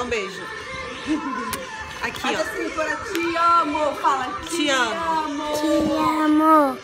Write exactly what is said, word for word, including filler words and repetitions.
beijo. Aqui, Faz ó. assim, Cora, te amo. Fala, te, Te amo. amo. Te amo.